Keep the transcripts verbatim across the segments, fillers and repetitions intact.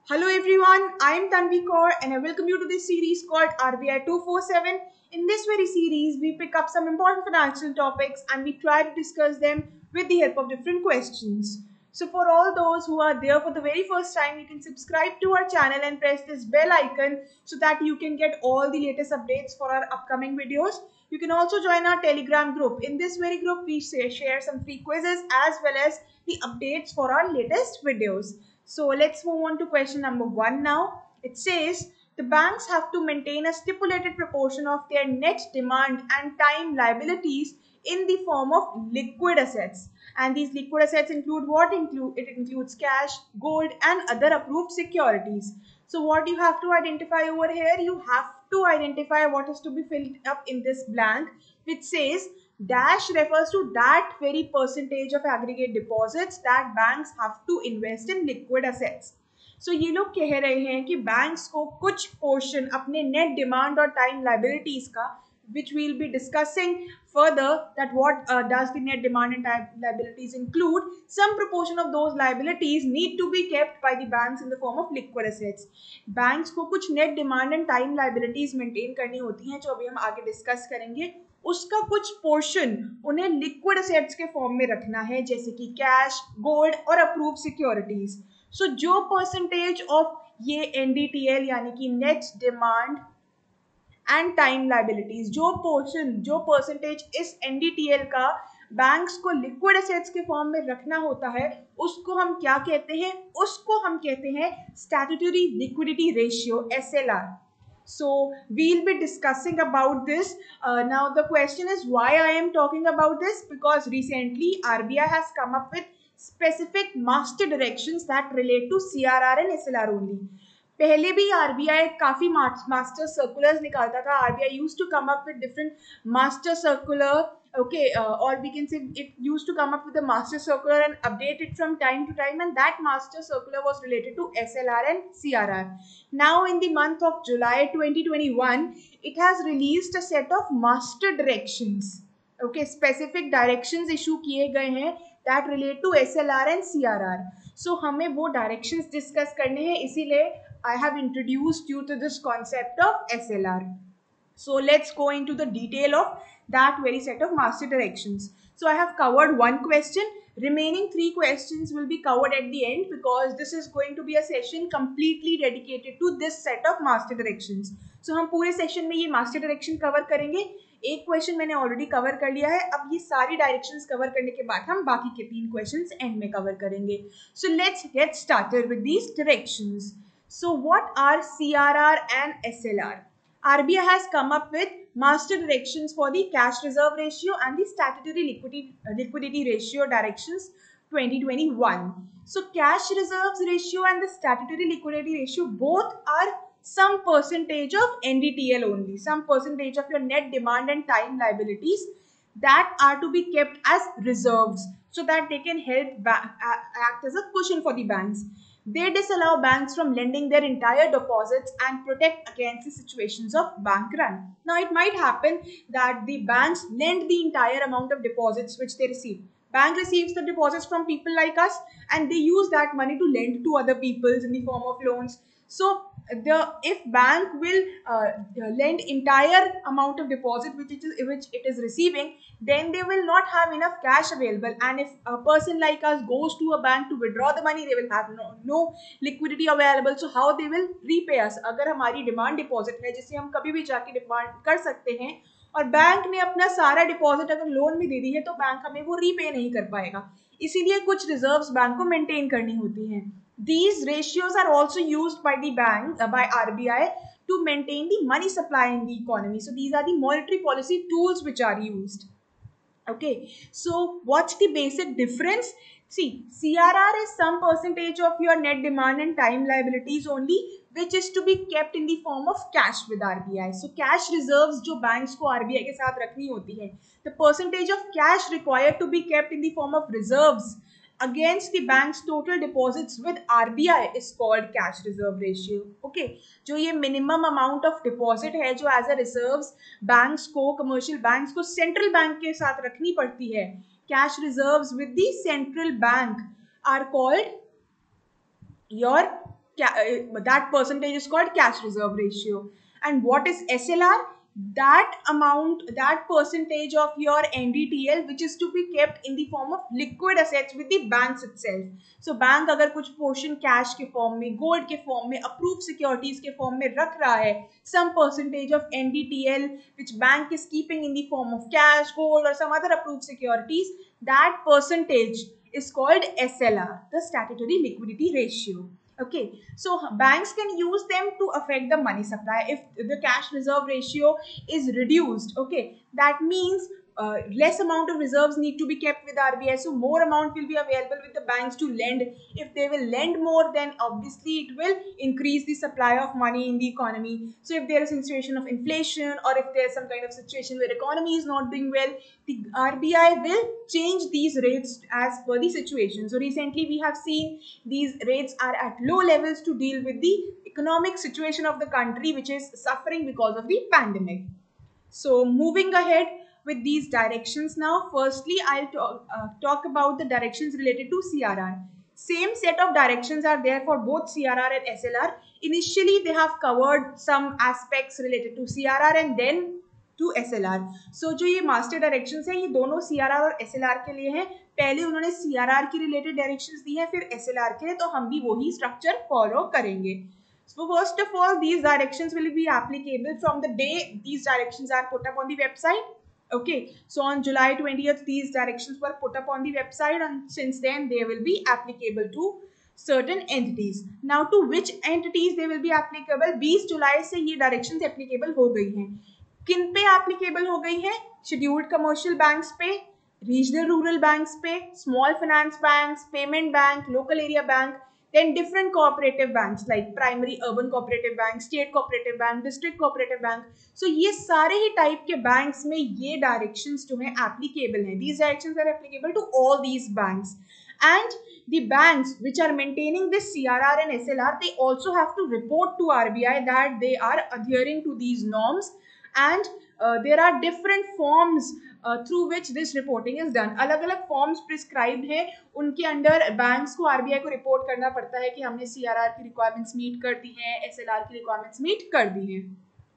Hello everyone, I am Tanvi Kaur and I welcome you to this series called R B I two forty-seven. In this very series, we pick up some important financial topics and we try to discuss them with the help of different questions. So for all those who are there for the very first time, you can subscribe to our channel and press this bell icon so that you can get all the latest updates for our upcoming videos. You can also join our Telegram group. In this very group, we share some free quizzes as well as the updates for our latest videos. So let's move on to question number one now. It says the banks have to maintain a stipulated proportion of their net demand and time liabilities in the form of liquid assets. And these liquid assets include what? Include it includes cash, gold, and other approved securities. So what you have to identify over here, you have to identify what is to be filled up in this blank, which says dash refers to that very percentage of aggregate deposits that banks have to invest in liquid assets. So ये लोग कह रहे हैं कि banks को कुछ portion अपने net demand और time liabilities का, which we'll be discussing further, that what uh, does the net demand and time liabilities include. Some proportion of those liabilities need to be kept by the banks in the form of liquid assets. Banks को कुछ net demand and time liabilities maintain करनी होती हैं, जो अभी हम आगे discuss करेंगे. उसका कुछ पोर्शन उन्हें लिक्विड असेट्स के फॉर्म में रखना है, जैसे कि कैश, गोल्ड और अप्रूव सिक्योरिटीज. सो जो परसेंटेज ऑफ ये एनडीटीएल यानी कि net demand and time liabilities, जो पोर्शन जो परसेंटेज इस एनडीटीएल का बैंक्स को लिक्विड एसेट्स के फॉर्म में रखना होता है, उसको हम क्या कहते हैं? उसको हम कहते हैं statutory liquidity ratio, S L R. So we'll be discussing about this. Uh, now the question is why I am talking about this, because recently R B I has come up with specific master directions that relate to C R R and S L R only. पहले भी R B I काफी master circulars निकालता था. R B I used to come up with different master circular, okay, uh, or we can say it used to come up with a master circular and update it from time to time, and that master circular was related to S L R and C R R. Now in the month of July twenty twenty-one, it has released a set of master directions, okay, specific directions issue किए गए हैं that relate to S L R and C R R. So हमें वो directions discuss करने हैं, इसीलिए I have introduced you to this concept of S L R. So let's go into the detail of that very set of master directions. So I have covered one question. Remaining three questions will be covered at the end, because this is going to be a session completely dedicated to this set of master directions. So हम पूरे session में ये master direction cover करेंगे. एक question मैंने already cover कर लिया है. अब ये सारी डायरेक्शंस कवर करने के बाद हम बाकी के तीन क्वेश्चंस एंड में कवर करेंगे. So let's get started with these directions. So what are C R R and S L R? R B I has come up with master directions for the cash reserve ratio and the statutory liquidity, uh, liquidity ratio directions twenty twenty-one. So cash reserves ratio and the statutory liquidity ratio both are some percentage of N D T L only, some percentage of your net demand and time liabilities that are to be kept as reserves so that they can help act as a cushion for the banks. They disallow banks from lending their entire deposits and protect against the situations of bank run. Now, it might happen that the banks lend the entire amount of deposits which they receive. Bank receives the deposits from people like us and they use that money to lend to other people in the form of loans. So, the if bank will uh, lend entire amount of deposit which it is which it is receiving, then they will not have enough cash available, and if a person like us goes to a bank to withdraw the money, they will have no no liquidity available. So how they will repay us? अगर हमारी demand deposit है जिसे हम कभी भी जाके demand कर सकते हैं और बैंक ने अपना सारा डिपॉजिट अगर लोन में दे दी है, तो बैंक हमें वो रीपे नहीं कर पाएगा. इसीलिए कुछ रिजर्व्स बैंक को मेंटेन करनी होती हैं. These ratios are also used by the bank, uh, by R B I to maintain the money supply in the economy. So these are the monetary policy tools which are used. Okay, so what's the basic difference? See, C R R is some percentage of your net demand and time liabilities only, which is to be kept in the form of cash with R B I. So cash reserves जो banks को R B I के साथ रखनी होती है, the percentage of cash required to be kept in the form of reserves against the bank's total deposits with R B I is called cash reserve ratio. Okay, जो ये minimum amount of deposit है जो as a reserves banks को, commercial banks को central bank के साथ रखनी पड़ती है, cash reserves with the central bank are called your that percentage is called cash reserve ratio. And what is S L R? That amount, that percentage of your N D T L which is to be kept in the form of liquid assets with the banks itself. So bank अगर कुछ portion cash के form में, gold के form में, approved securities के form में रख रहा है, some percentage of N D T L which bank is keeping in the form of cash, gold or some other approved securities, that percentage is called S L R, the statutory liquidity ratio. Okay, so banks can use them to affect the money supply. If the cash reserve ratio is reduced, okay, that means uh, less amount of reserves need to be kept with R B I, so more amount will be available with the banks to lend. If they will lend more, then obviously it will increase the supply of money in the economy. So if there is a situation of inflation, or if there is some kind of situation where economy is not doing well, the R B I will change these rates as per the situation. So recently we have seen these rates are at low levels to deal with the economic situation of the country, which is suffering because of the pandemic. So moving ahead with these directions now, firstly I'll talk, uh, talk about the directions related to C R R. Same set of directions are there for both C R R and S L R. Initially they have covered some aspects related to C R R and then to S L R. So जो ये master directions हैं, ये दोनों C R R और S L R के लिए हैं. पहले उन्होंने C R R की related directions दी हैं, फिर S L R के लिए, तो हम भी वही structure follow करेंगे. So first of all, these directions will be applicable from the day these directions are put up on the website. Okay, so on July twentieth, these directions were put up on the website, and since then they will be applicable to certain entities. Now to which entities they will be applicable? बीस जुलाई से ये directions applicable हो गई हैं. किन पे applicable हो गई हैं? Scheduled commercial banks पे, regional rural banks पे, small finance banks, payment bank, local area bank, then different cooperative banks like primary urban cooperative bank, state cooperative bank, district cooperative bank. So ये सारे ही type के banks में ये directions जो हैं applicable हैं. These directions are applicable to all these banks. And the banks which are maintaining this C R R and S L R, they also have to report to R B I that they are adhering to these norms, and uh, there are different forms Uh, through which this reporting is done. अलग अलग forms prescribed हैं, उनके under banks को R B I को report करना पड़ता है कि हमने C R R की requirements meet कर दी हैं, S L R की requirements meet कर दी हैं.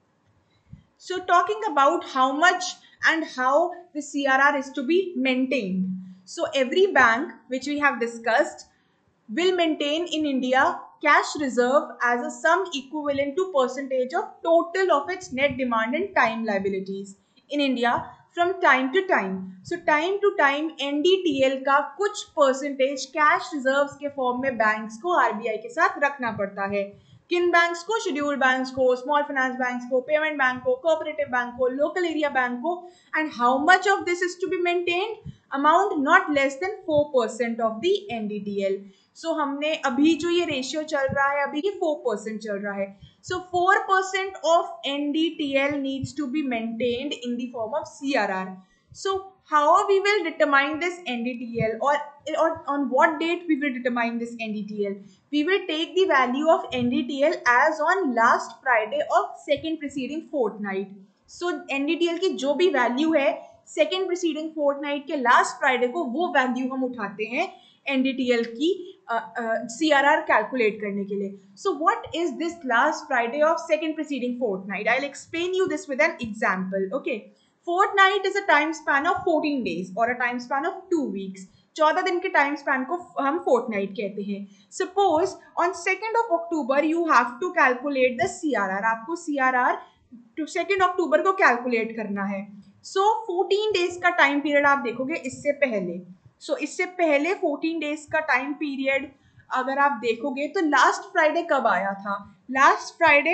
So talking about how much and how the C R R is to be maintained. So every bank which we have discussed will maintain in India cash reserve as a sum equivalent to percentage of total of its net demand and time liabilities in India from time to time. So time to time N D T L का कुछ percentage cash reserves के form में banks को R B I के साथ रखना पड़ता है. किन banks को? Scheduled banks को, small finance banks को, payment bank को, cooperative bank को, local area bank को. And how much of this is to be maintained? Amount not less than four percent of the N D T L. So हमने अभी जो ये ratio चल रहा है, अभी ये four percent चल रहा है. So four percent of N D T L needs to be maintained in the form of C R R. So how we will determine this N D T L, or, or on what date we will determine this N D T L? We will take the value of N D T L as on last Friday of second preceding fortnight. So N D T L की जो भी value है second preceding fortnight के last Friday को, वो value हम उठाते हैं N D T L की uh, uh, C R R calculate करने के लिए. So what is this last Friday of second preceding fortnight? I'll explain you this with an example. Okay, fortnight is a time span of fourteen days or a time span of two weeks. चौदह दिन के time span को हम fortnight कहते हैं. Suppose on second of October you have to calculate the C R R. आपको C R R to second October को calculate करना है. So fourteen days का time period आप देखोगे इससे पहले. सो so, इससे पहले fourteen days का टाइम पीरियड अगर आप देखोगे तो लास्ट फ्राइडे कब आया था? Last Friday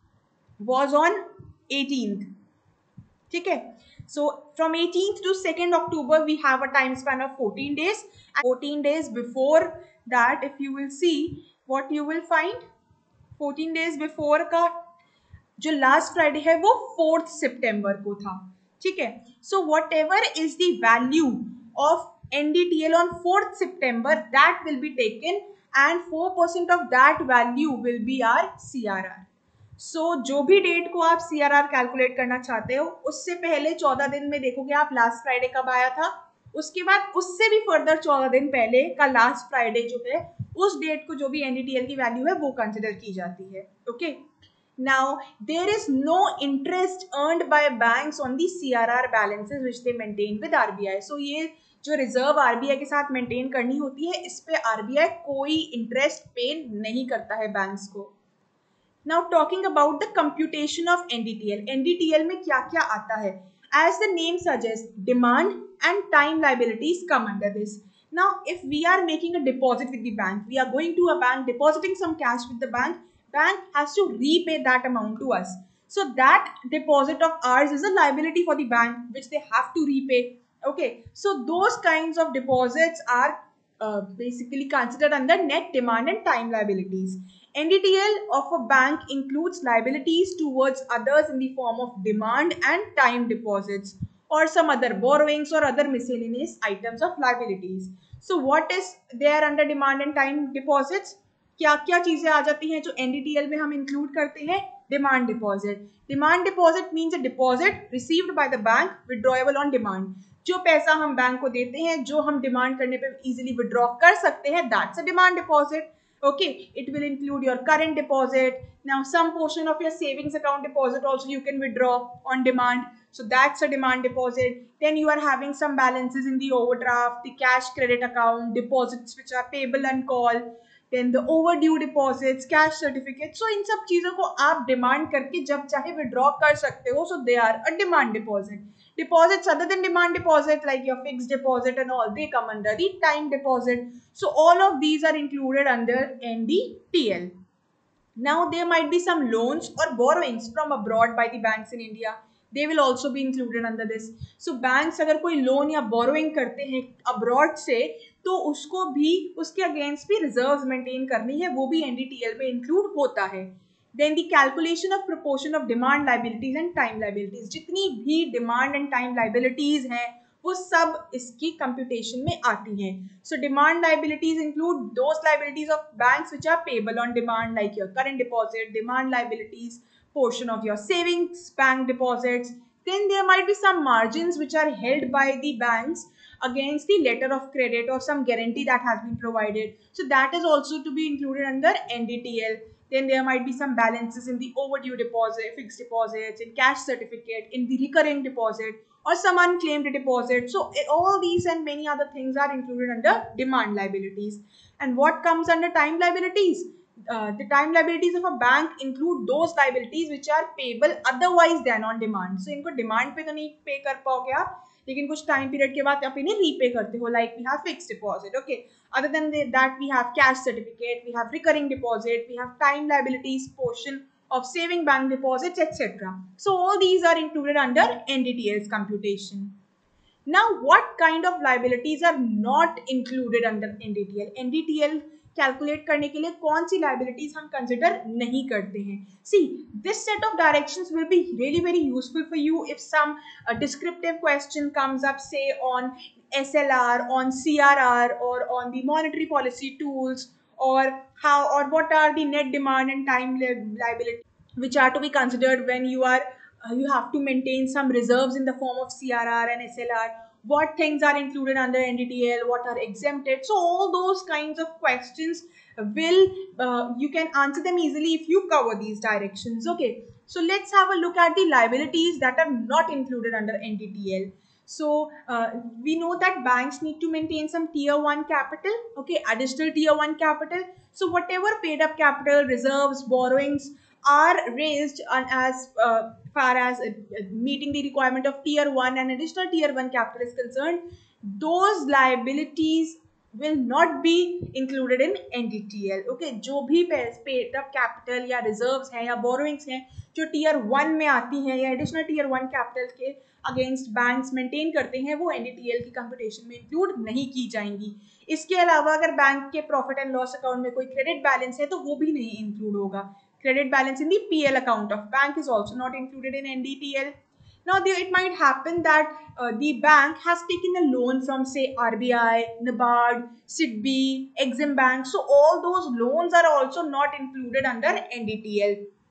was on eighteenth. ठीक है, सो फ्रॉम eighteenth to second October we have a time span of fourteen days. fourteen days before that, if you will see, what you will find, fourteen days before का जो last Friday है वो fourth September को था. ठीक है, so whatever is the value of N D T L on fourth September, that will be taken and four percent of that value will be our C R R. So जो भी date को आप C R R calculate करना चाहते हो, उससे पहले चौदह दिन में देखोगे आप लास्ट फ्राइडे कब आया था? उसके बाद उससे भी फर्दर चौदह दिन पहले का लास्ट फ्राइडे जो है उस डेट को जो भी एनडीटीएल की वैल्यू है वो कंसिडर की जाती है. Okay. Now, there is no interest earned by banks on the C R R balances which they maintain with R B I. So ये जो रिजर्व आरबीआई के साथ मेंटेन करनी होती है इस पे आरबीआई कोई इंटरेस्ट पे नहीं करता है बैंक्स को. Now talking about the computation of N D T L. N D T L में क्या क्या आता है? As the name suggests, demand and time liabilities come under this. Now, if we are making a deposit with the bank, we are going to a bank, depositing some cash with the bank, bank has to repay that amount to us. So that deposit of ours is a liability for the bank, which they have to repay. Okay, so those kinds of deposits are uh, basically considered under net demand and time liabilities. N D T L of a bank includes liabilities towards others in the form of demand and time deposits or some other borrowings or other miscellaneous items of liabilities. So what is there under demand and time deposits? क्या क्या चीजें आ जाती हैं जो NDTL में हम include करते हैं? Demand deposit. Demand deposit means a deposit received by the bank withdrawable on demand. जो पैसा हम बैंक को देते हैं जो हम डिमांड करने पे इजीली विड्रॉ कर सकते हैं, that's a demand deposit. Okay, it will include your current deposit. Now some portion of your savings account deposit also you can withdraw on demand, so that's a demand deposit. Then you are having some balances in the overdraft, the cash credit account, deposits which are payable on call, then the overdue deposits, cash certificates. So इन सब चीजों को आप demand करके जब चाहे withdraw कर सकते हो, so they are a demand deposit. Deposits other than demand deposit like your fixed deposit and all, they come under the time deposit. So all of these are included under N D T L. Now there might be some loans or borrowings from abroad by the banks in India. They will also be included under this. So banks अगर कोई loan या borrowing करते हैं abroad से तो उसको भी उसके against भी reserves maintain करनी है, वो भी N D T L में include होता है. Then the calculation of proportion of demand liabilities and time liabilities. जितनी भी demand and time liabilities हैं वो सब इसकी computation में आती हैं. So demand liabilities include those liabilities of banks which are payable on demand like your current deposit, demand liabilities, portion of your savings bank deposits. Then there might be some margins which are held by the banks against the letter of credit or some guarantee that has been provided. So that is also to be included under N D T L. Then there might be some balances in the overdue deposit, fixed deposits, in cash certificate, in the recurring deposit, or some unclaimed deposit. So all these and many other things are included under demand liabilities. And what comes under time liabilities? Uh, the time liabilities of a bank include those liabilities which are payable otherwise than on demand. So इनको demand पे तो नहीं pay कर पाओगे आप, लेकिन कुछ time period के बाद आप इन्हें रीपे करते हो, like we have fixed deposit. Okay, other than that we have cash certificate, we have recurring deposit, we have time liabilities portion of saving bank deposits, et cetera. So all these are included under N D T L's computation. Now, what kind of liabilities are not included under N D T L? N D T L calculate करने के लिए कौन सी liabilities हम consider नहीं करते हैं? See, this set of directions will be really very useful for you if some descriptive question comes up, say on S L R, on C R R, or on the monetary policy tools, or how or what are the net demand and time liability which are to be considered when you are uh, you have to maintain some reserves in the form of C R R and S L R. What things are included under N D T L, what are exempted. So all those kinds of questions will uh, you can answer them easily if you cover these directions. Okay, so let's have a look at the liabilities that are not included under N D T L. So uh, we know that banks need to maintain some tier one capital, okay, additional tier one capital. So whatever paid up capital, reserves, borrowings are raised on as uh, far as uh, meeting the requirement of tier one and additional tier one capital is concerned, those liabilities will not be included in N D T L. Okay, जो भी paid up capital या reserves हैं या borrowings हैं जो tier one में आती हैं या additional tier one capital के against banks maintain करते हैं, वो N D T L की computation में include नहीं की जाएंगी. इसके अलावा अगर बैंक के profit and loss account में कोई credit balance है तो वो भी नहीं include होगा. Credit balance in the P L account of bank is also not included in N D T L. Now, there, it might happen that uh, the bank has taken a loan from, say, R B I, NABARD, S I D B I, Exim Bank. So, all those loans are also not included under N D T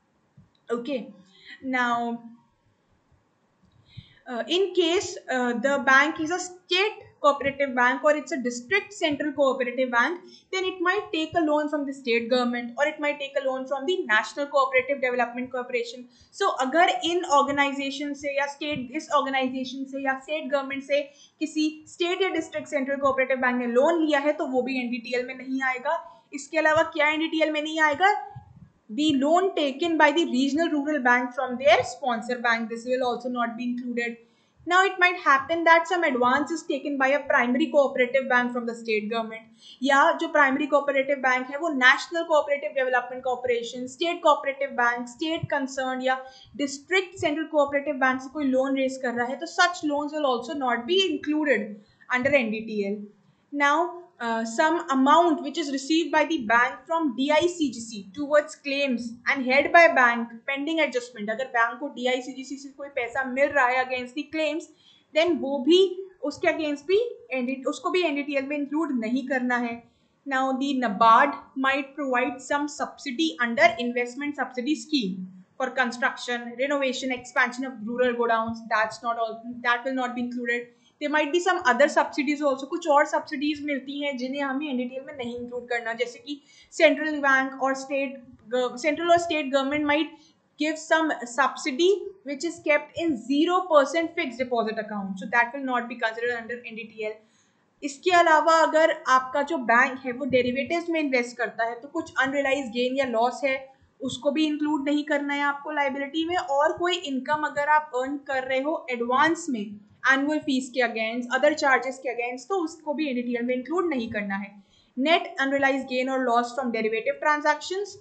L. Okay. Now, uh, in case uh, the bank is a state cooperative bank or it's a district central cooperative bank, then it might take a loan from the state government or it might take a loan from the National Cooperative Development Corporation. So अगर इन organisation से या state इस organisation से या state government से किसी state या district central cooperative bank ने लोन लिया है तो वो भी एनडीटीएल में नहीं आएगा. इसके अलावा क्या एनडीटीएल में नहीं आएगा? The loan taken by the regional rural bank from their sponsor bank, this will also not be included. Now it might happen that some advance is taken by a primary cooperative bank from the state government, या जो primary cooperative bank है वो National Cooperative Development Corporation, state cooperative bank, state concerned या district central cooperative bank से कोई loan raise कर रहा है, तो such loans will also not be included under N D T L. Now Uh, some amount which is received by the bank from D I C G C towards claims and held by bank pending adjustment. अगर bank को D I C G C से कोई पैसा मिल रहा है against the claims, then वो भी उसके against भी उसको भी N D T L में include नहीं करना है. Now the NABARD might provide some subsidy under investment subsidy scheme for construction, renovation, expansion of rural godowns. That's not all. That will not be included. There might be some other subsidies also. कुछ और subsidies मिलती हैं जिन्हें हमें N D T L में नहीं include करना, जैसे कि central bank और state central और state government might give some subsidy which is kept in zero percent fixed deposit account. So that will not be considered under N D T L. इसके अलावा अगर आपका जो बैंक है वो derivatives में इन्वेस्ट करता है तो कुछ अनरियलाइज गेन या लॉस है उसको भी इंक्लूड नहीं करना है आपको लाइबिलिटी में. और कोई इनकम अगर आप अर्न कर रहे हो एडवांस में एनुअल फीस के अगेंस्ट, अदर चार्जेस के अगेंस्ट, तो उसको भी एनडीटीएल में इंक्लूड नहीं करना है. नेट अनरियलाइज गेन और loss from derivative transactions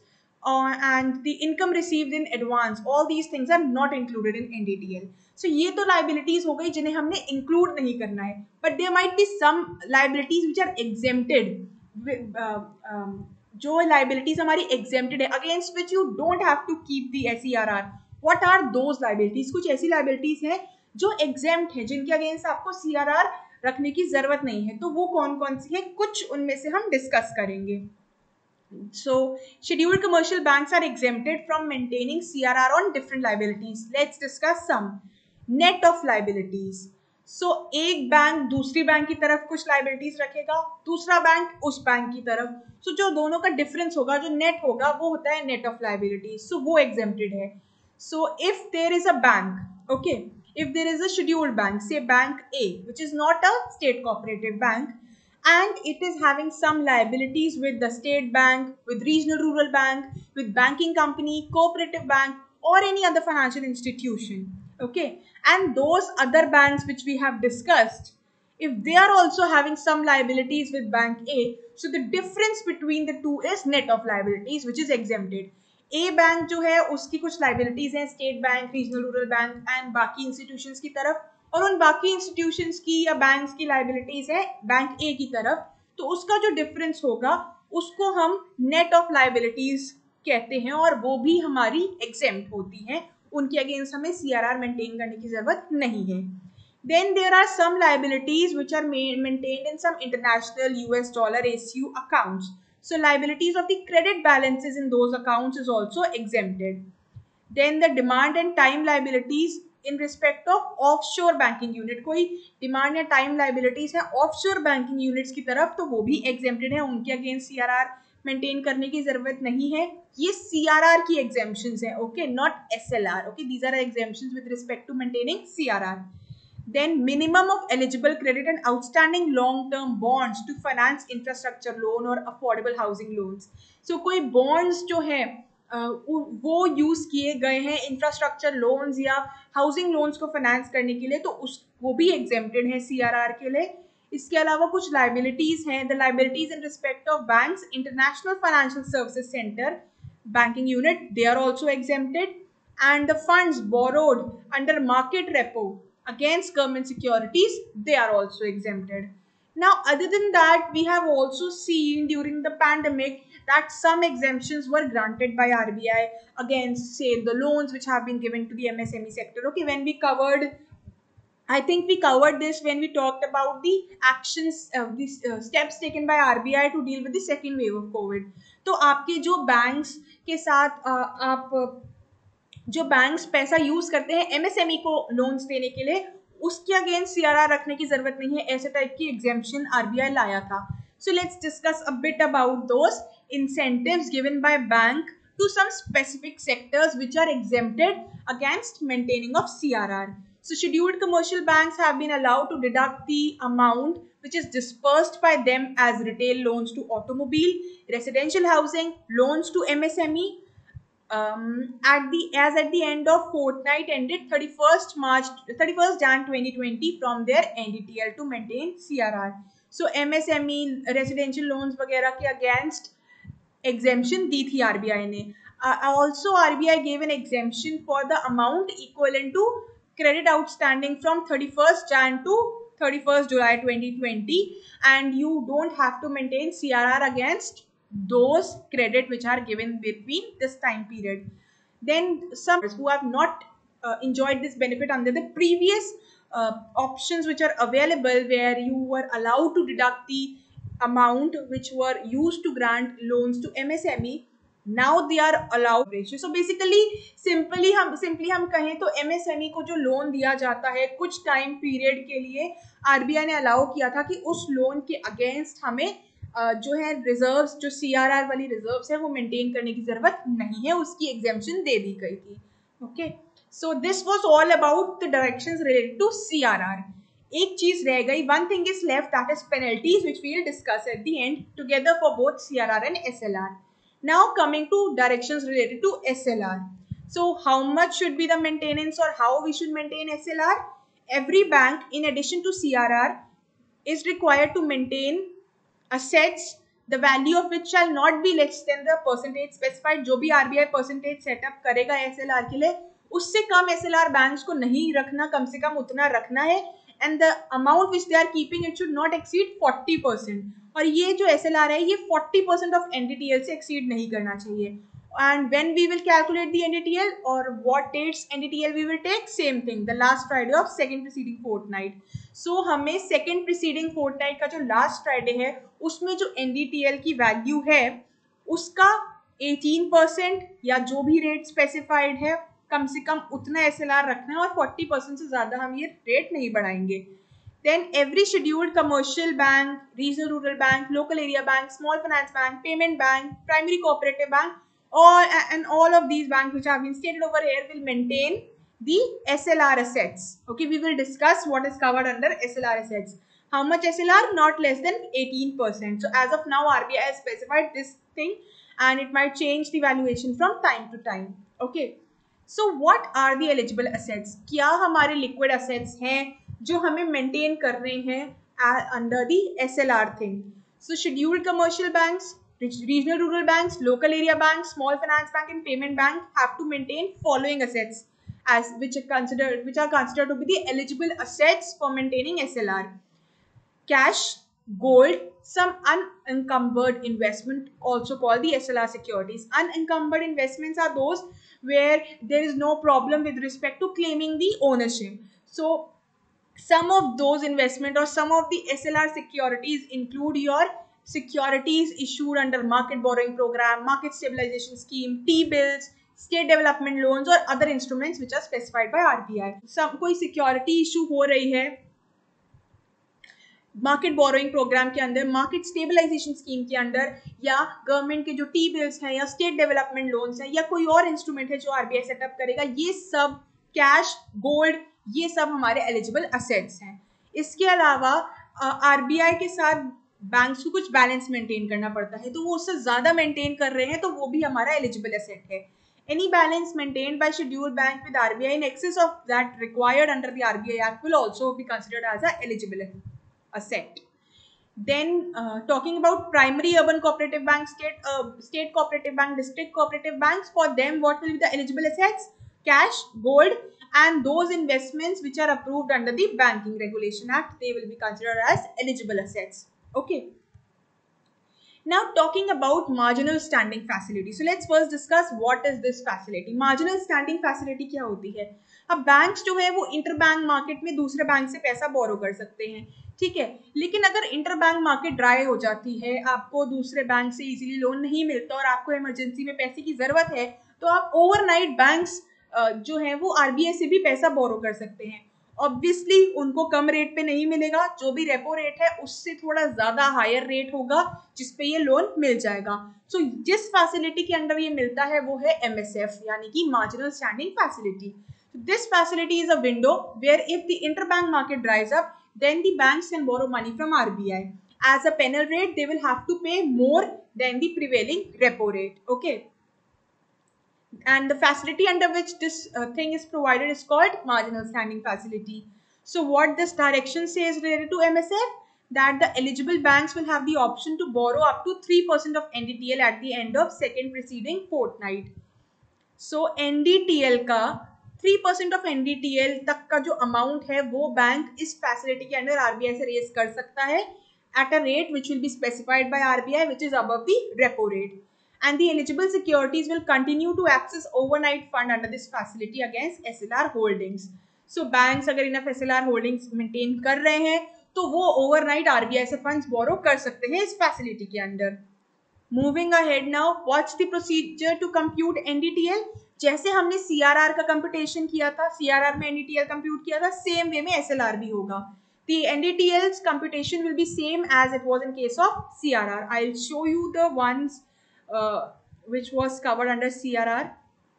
and the income received in advance, all these things are not included in NDTL. So ये तो लाइबिलिटीज हो गई जिन्हें हमने इंक्लूड नहीं करना है. But there might be some liabilities which are exempted, जो लाइबिलिटीज हमारी एग्जेम्प्टेड है against which you don't have to keep the CRR. What are those liabilities? कुछ ऐसी लाइबिलिटीज हैं जो एग्जेम्प्ट है, जिनके अगेंस्ट आपको सीआरआर रखने की जरूरत नहीं है. तो वो कौन कौन सी है, कुछ उनमें से हम डिस्कस करेंगे. So scheduled commercial banks are exempted from maintaining CRR on different liabilities. Let's discuss some. Net of liabilities. So एक बैंक दूसरी बैंक की तरफ कुछ लाइबिलिटीज रखेगा, दूसरा बैंक उस बैंक की तरफ. सो so, जो दोनों का डिफरेंस होगा, जो नेट होगा, वो होता है नेट ऑफ लाइबिलिटीज. सो वो एग्जेम्प्टेड है. So if there is a bank, okay, if there is a scheduled bank, say bank A, which is not a state cooperative bank, and it is having some liabilities with the state bank, with regional rural bank, with banking company, cooperative bank, or any other financial institution, okay, and those other banks which we have discussed, if they are also having some liabilities with bank A, so the difference between the two is net of liabilities, which is exempted. A bank जो है उसकी कुछ liabilities हैं state bank, regional rural bank and बाकी institutions की तरफ, और उन बाकी इंस्टीट्यूशंस की या बैंक्स की लाइबिलिटीज है बैंक ए की तरफ. तो उसका जो डिफरेंस होगा उसको हम नेट ऑफ लाइबिलिटीज कहते हैं और वो भी हमारी एग्जेम्प्ट होती हैं. उनके अगेंस्ट हमें सीआरआर मेंटेन करने की जरूरत नहीं है. Then there are some liabilities which are maintained in some international U S dollar S U accounts. So liabilities of the credit balances in those accounts is also exempted. Then the demand and time liabilities in respect of offshore banking unit. कोई demand या time liabilities है offshore banking units की तरफ, तो वो भी exempted है. उनके against C R R maintain करने की जरूरत नहीं है. ये C R R की exemptions है, okay, not S L R. Okay, these are exemptions with respect to maintaining C R R. Then minimum of eligible credit and outstanding long-term bonds to finance infrastructure loan or affordable housing loans. So कोई bonds जो है वो use किए गए हैं infrastructure loans या housing loans को finance करने के लिए, तो उस वो भी एग्जेम्प्टेड है सीआरआर के लिए. इसके अलावा कुछ लाइबिलिटीज हैं. The liabilities in respect of banks, international financial services centre, banking unit, they are also exempted. And the funds borrowed under market repo against government securities, they are also exempted. Now other than that, we have also seen during the pandemic that some exemptions were granted by R B I against, say, the loans which have been given to the M S M E sector. Okay, when we covered, I think we covered this when we talked about the actions, uh, the uh, steps taken by R B I to deal with the second wave of COVID. तो आपके जो banks के साथ uh, आप uh, जो banks पैसा use करते हैं एमएसएमई को लोन्स देने के लिए, उसके अगेंस्ट सीआरआर रखने की जरूरत नहीं है, ऐसे टाइप की एग्जेम्पशन आरबीआई लाया था. So let's discuss a bit about those incentives given by bank to some specific sectors which are exempted against maintaining of C R R. So scheduled commercial banks have been allowed to deduct the amount which is dispersed by them as retail loans to automobile, residential housing, loans to M S M E, um, at the as at the end of fortnight ended thirty-first March thirty-first January twenty twenty from their N D T L to maintain C R R. So M S M E, residential loans वगैरह के against exemption दी थी RBI ने. Also RBI gave an exemption for the amount equivalent to credit outstanding from thirty-first January to thirty-first July twenty twenty, and you don't have to maintain C R R against those credit which are given between this time period. Then some who have not uh, enjoyed this benefit under the previous uh, options which are available, where you were allowed to deduct the amount which were used to grant loans to M S M E, now they are allowed ratio. So basically simply हम simply हम कहें तो M S M E को जो loan दिया जाता है कुछ टाइम पीरियड के लिए, आरबीआई ने अलाउ किया था कि उस लोन के अगेंस्ट हमें uh, जो है रिजर्व्स, जो सीआरआर वाली रिजर्व्स है वो मेंटेन करने की जरूरत नहीं है, उसकी एग्जेम्पशन दे दी गई थी. Okay, so this was all about the directions related to CRR. एक चीज रह गई, one thing is left, that is penalties which we will discuss at the end together for both CRR and SLR. Now coming to directions related to SLR. So how much should be the maintenance or how we should maintain S L R? Every bank in addition to C R R is required to maintain assets the value of which shall not be less than the percentage specified. जो भी R B I percentage setup करेगा S L R के लिए, उससे कम S L R banks को नहीं रखना, कम से कम उतना रखना है, and the amount which they are keeping it should not exceed forty percent. और ये जो S L R है ये forty percent of N D T L से exceed नहीं करना चाहिए. And when we will calculate the N D T L or what dates N D T L we will take, same thing, the last Friday of second preceding fortnight. So हमें second preceding fortnight का जो last Friday है उसमें जो N D T L की value है उसका eighteen percent या जो भी rate specified है कम से कम उतना S L R रखना है और forty percent से ज़्यादा हम ये rate नहीं बढ़ाएंगे. Then every scheduled commercial bank, regional rural bank, local area bank, small finance bank, payment bank, primary cooperative bank, all and all of these banks which have been stated over here will maintain the S L R assets. Okay, we will discuss what is covered under S L R assets. How much S L R? Not less than eighteen percent. So as of now R B I has specified this thing and it might change the valuation from time to time. Okay, so what are the eligible assets? क्या हमारे liquid assets हैं जो हमें maintain करने हैं under the S L R thing? So scheduled commercial banks, regional rural banks, local area banks, small finance bank and payment bank have to maintain following assets as which are considered which are considered to be the eligible assets for maintaining S L R. Cash, gold, some unencumbered investment, also called the S L R securities. Unencumbered investments are those where there is no problem with respect to claiming the ownership. So some of those investment or some of the S L R securities include your securities issued under market borrowing program, market stabilization scheme, T-bills, state development loans or other instruments which are specified by R B I. Some कोई security issue हो रही है market borrowing programme के अंदर, market stabilization scheme के अंदर, या government के जो टी बिल्स हैं या स्टेट डेवलपमेंट लोन्स हैं या कोई और इंस्ट्रूमेंट है जो आरबीआई सेटअप करेगा, ये सब कैश, गोल्ड, ये सब हमारे एलिजिबल असेट्स हैं. इसके अलावा आरबीआई के साथ बैंक्स को कुछ बैलेंस मेंटेन करना पड़ता है, तो वो उससे ज़्यादा मेंटेन कर रहे हैं तो वो भी हमारा एलिजिबल एसेट है. Any balance maintained by scheduled bank with R B I in excess of that required under the R B I Act will also be considered as a eligible asset. Then uh, talking about primary urban cooperative bank, state uh, state cooperative bank, district cooperative banks, for them what will be the eligible assets? Cash, gold, and those investments which are approved under the Banking Regulation Act, they will be considered as eligible assets. Okay. Now talking about marginal standing facility. So let's first discuss what is this facility. Marginal standing facility क्या होती है? अब banks जो है वो inter bank market में दूसरे bank से पैसा बोरो कर सकते हैं, ठीक है, लेकिन अगर इंटर बैंक मार्केट ड्राई हो जाती है, आपको दूसरे बैंक से इजीली लोन नहीं मिलता और आपको इमरजेंसी में पैसे की जरूरत है, तो आप ओवरनाइट बैंक्स जो है वो आरबीआई से भी पैसा बोरो कर सकते हैं. ऑब्वियसली उनको कम रेट पे नहीं मिलेगा, जो भी रेपो रेट है उससे थोड़ा ज्यादा हायर रेट होगा जिसपे ये लोन मिल जाएगा. सो so, जिस फैसिलिटी के अंडर ये मिलता है वो है एमएसएफ यानी कि marginal standing facility. This facility is a window where if the interbank market dries up, then the banks can borrow money from R B I. As a penal rate, they will have to pay more than the prevailing repo rate. Okay. And the facility under which this uh, thing is provided is called marginal standing facility. So what this direction says related to M S F, that the eligible banks will have the option to borrow up to three percent of N D T L at the end of second preceding fortnight. So N D T L का three percent of NDTL तक का जो amount है वो bank इस facility के under RBI से raise कर सकता है at a rate which will be specified by RBI which is above the repo rate. And the eligible securities will continue to access overnight fund under this facility against S L R holdings. So banks अगर enough S L R holdings maintain कर रहे हैं तो वो overnight RBI से funds borrow कर सकते हैं इस facility के अंदर. Moving ahead now, what's the procedure to compute N D T L? जैसे हमने C R R का computation किया था, C R R में N D T L compute किया था, same way में S L R भी होगा. The N D T L's computation will be same as it was in case of C R R. I'll show you the ones uh, which was covered under C R R.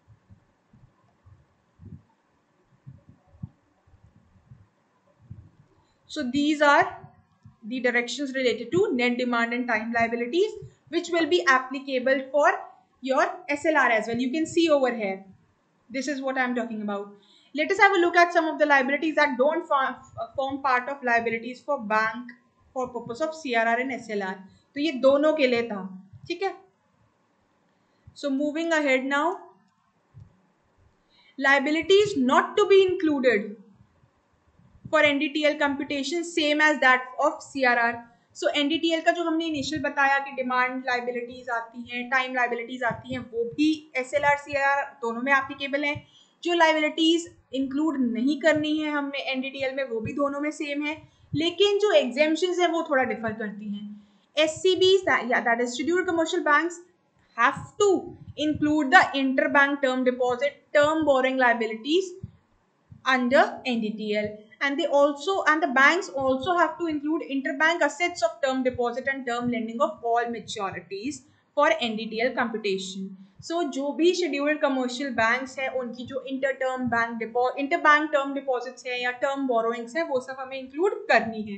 So these are the directions related to net demand and time liabilities, which will be applicable for your S L R as well. You can see over here. This is what I'm talking about. Let us have a look at some of the liabilities that don't form, form part of liabilities for bank for purpose of C R R and S L R. तो ये दोनों के लिए था, ठीक है? So moving ahead now, liabilities not to be included for N D T L computation same as that of C R R. So so, NDTL का जो हमने इनिशियल बताया कि डिमांड लाइबिलिटीज आती हैं, टाइम लाइबिलिटीज आती हैं, वो भी एसएलआर सीआरआर दोनों में एप्लीकेबल हैं. जो लाइबिलिटीज इंक्लूड नहीं करनी है हमने एनडीटीएल में वो भी दोनों में सेम है, लेकिन जो एग्जेम्पशंस हैं वो थोड़ा डिफर करती हैं. SCBs that is scheduled commercial banks have to include the interbank term deposit term borrowing liabilities under N D T L, and they also and the banks also have to include interbank assets of term deposit and term lending of all maturities for N D T L computation. So जो भी scheduled commercial banks है उनकी जो inter term bank deposit interbank term deposits है या term borrowings है वो सब हमें include करनी है.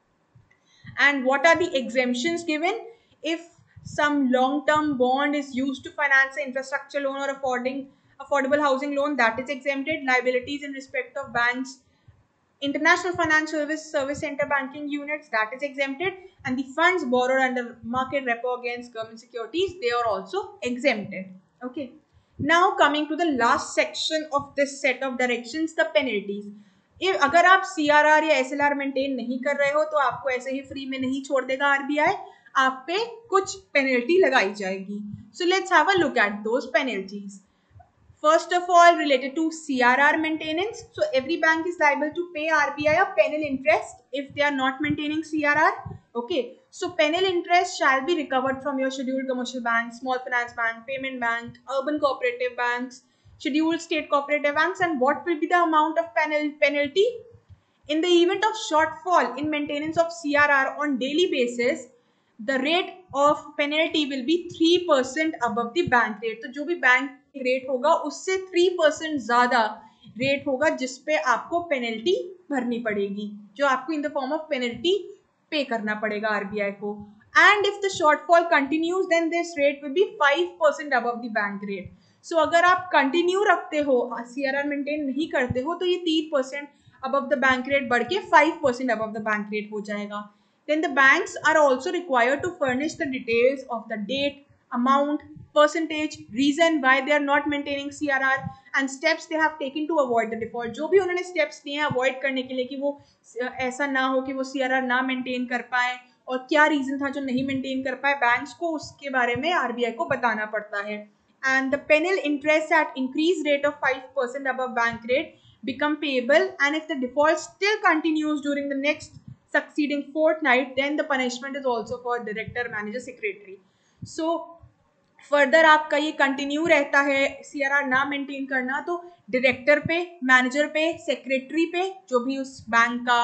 And what are the exemptions given? If some long term bond is used to finance an infrastructure loan or affording affordable housing loan, that is exempted. Liabilities in respect of banks, international financial service service center banking units, that is exempted. And the funds borrowed under market repo against government securities, they are also exempted. Okay, now coming to the last section of this set of directions, the penalties. if अगर आप C R R या S L R maintain नहीं कर रहे हो तो आपको ऐसे ही फ्री में नहीं छोड़ देगा आरबीआई, आप पे कुछ पेनल्टी लगाई जाएगी. So let's have a look at those penalties. First of all, related to C R R maintenance. So every bank is liable to pay R B I a penal interest if they are not maintaining C R R. Okay. So penal interest shall be recovered from your scheduled commercial bank, small finance bank, payment bank, urban cooperative banks, scheduled state cooperative banks. And what will be the amount of penal penalty? In the event of shortfall in maintenance of C R R on daily basis, the rate of penalty will be three percent above the bank rate. तो जो भी bank rate होगा उससे three percent ज्यादा rate होगा जिसपे आपको penalty भरनी पड़ेगी, जो आपको in the form of penalty pay करना पड़ेगा आरबीआई को. And if the shortfall continues then this rate will be five percent above the bank rate. So अगर आप कंटिन्यू रखते हो, सीआरआर मेंटेन नहीं करते हो, तो ये तीन percent above the bank rate बढ़ के five percent above the bank rate हो जाएगा. Then the banks are also required to furnish the details of the date, amount, percentage, reason why they are not maintaining C R R and steps they have taken to avoid the default. जो भी उन्होंने steps लिए हैं avoid करने के लिए कि वो ऐसा ना हो कि वो C R R ना maintain कर पाए और क्या reason था जो नहीं maintain कर पाए, banks को उसके बारे में आरबीआई को बताना पड़ता है. And the penal interest at increased rate of five percent above bank rate become payable, and if the default still continues during the next succeeding fortnight, then the punishment is also for director, manager, secretary. So further आपका ये continue रहता है CRR ना maintain करना, तो director पे, manager पे, secretary पे, जो भी उस बैंक का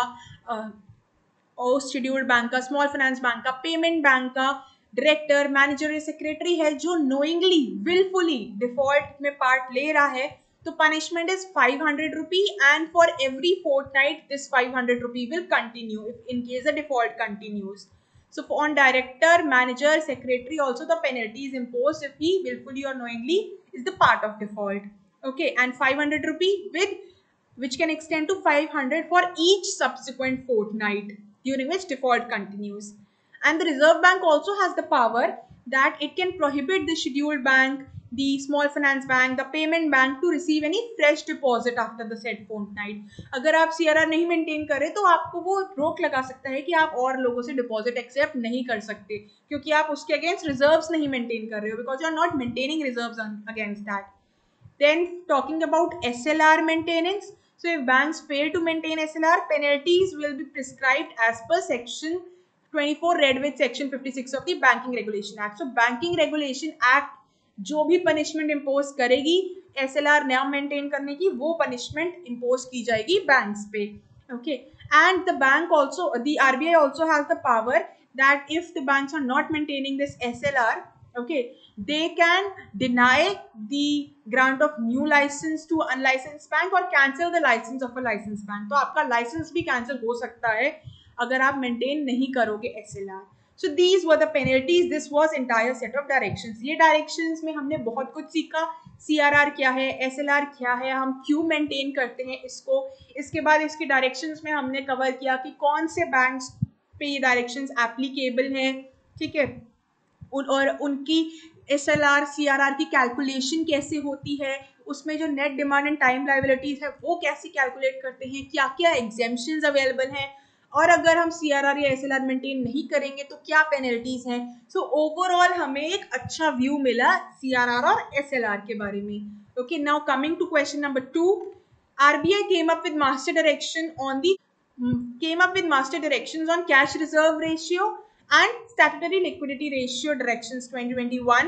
और शेड्यूल्ड बैंक का, स्मॉल फाइनेंस बैंक का, पेमेंट बैंक का डायरेक्टर, मैनेजर या सेक्रेटरी है जो नोइंगली, विलफुली डिफॉल्ट में पार्ट ले रहा है, तो punishment is five hundred rupee and for every fortnight this five hundred rupee will continue if in case the default continues. So for on director, manager, secretary also the penalty is imposed if he willfully or knowingly is the part of default. Okay, and five hundred rupee with which can extend to five hundred for each subsequent fortnight during which default continues. And the Reserve Bank also has the power that it can prohibit the scheduled bank, the small finance bank, the payment bank to receive any fresh deposit after the said fortnight. अगर आप C R R नहीं maintain करें तो आपको वो रोक लगा सकता है कि आप और लोगों से डिपॉजिट एक्सेप्ट नहीं कर सकते, क्योंकि आप उसके अगेंस्ट रिजर्व्स नहीं मेंटेन कर रहे हो, because you are not maintaining reserves against that. Then talking about S L R maintenance. So if banks fail to maintain S L R, penalties will be prescribed as per section twenty-four read with section fifty-six of the Banking Regulation Act. So Banking Regulation Act जो भी punishment impose करेगी S L R ना maintain करने की, वो punishment impose की जाएगी banks पे. Okay, and the bank also, the R B I also has the power that if the banks are not maintaining this S L R, okay, they can deny the grant of new license to unlicensed bank or cancel the license of a licensed bank. तो आपका license भी cancel हो सकता है अगर आप maintain नहीं करोगे S L R. So these were the penalties. This was entire set of directions. ये directions में हमने बहुत कुछ सीखा. C R R क्या है, S L R क्या है, हम क्यों maintain करते हैं इसको. इसके बाद इसके directions में हमने cover किया कि कौन से banks पे ये directions applicable हैं, ठीक है, उन और उनकी S L R C R R की कैलकुलेशन कैसे होती है, उसमें जो net demand and time liabilities है वो कैसे कैलकुलेट करते हैं, क्या क्या एग्जेम्पशंस अवेलेबल हैं, और अगर हम सी आर आर या एस एल आर मेंटेन नहीं करेंगे तो क्या पेनल्टीज हैं. सो ओवरऑल हमें एक अच्छा व्यू मिला सी आर आर और एस एल आर के बारे में. Okay, now coming to question number two. R B I came up with master direction on the came up with master directions on cash reserve ratio and statutory liquidity ratio directions twenty twenty-one.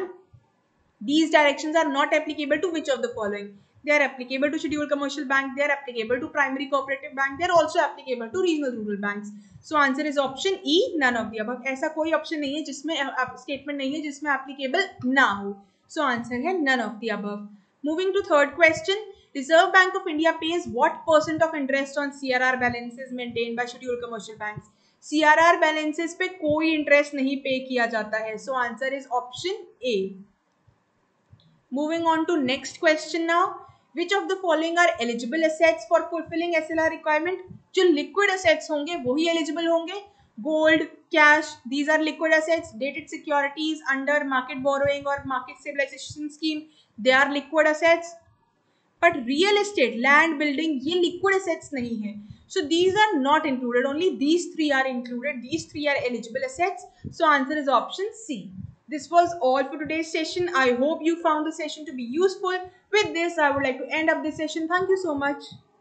These directions are not applicable to which of the following? They are applicable to scheduled commercial bank, they are applicable to primary cooperative bank, they are also applicable to regional rural banks. So answer is option E, none of the above. ऐसा कोई option नहीं है जिसमें statement नहीं है जिसमें applicable ना हो. So answer है none of the above. Moving to third question. Reserve Bank of India pays what percent of interest on C R R balances maintained by scheduled commercial banks? C R R balances पे कोई interest नहीं pay किया जाता है. So answer is option A. Moving on to next question now. Which of the following are eligible assets for fulfilling S L R requirement? जो liquid assets होंगे वही eligible होंगे. Gold, cash, these are liquid assets. Dated securities under market borrowing or market stabilization scheme, they are liquid assets. But real estate, land, building, ये liquid assets नहीं है. So these are not included. Only these three are included. These three are eligible assets. So answer is option C. This was all for today's session. I hope you found the session to be useful. With this, I would like to end up this session. Thank you so much.